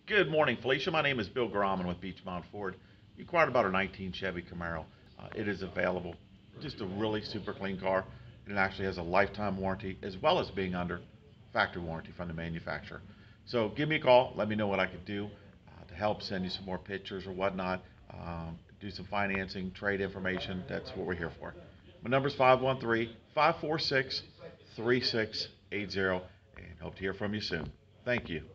Good morning, Felicia. My name is Bill Graham with Beechmont Ford. You inquired about our 19 Chevy Camaro. It is available. Just a really super clean car. And it actually has a lifetime warranty as well as being under factory warranty from the manufacturer. So give me a call. Let me know what I could do to help send you some more pictures or whatnot. Do some financing, trade information. That's what we're here for. My number is 513-546-3680 and hope to hear from you soon. Thank you.